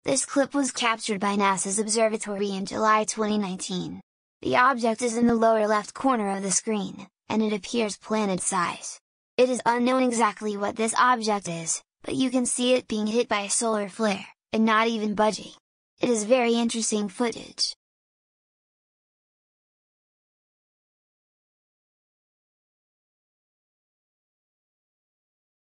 This clip was captured by NASA's observatory in July 2019. The object is in the lower left corner of the screen, and it appears planet-size. It is unknown exactly what this object is, but you can see it being hit by a solar flare, and not even budging. It is very interesting footage.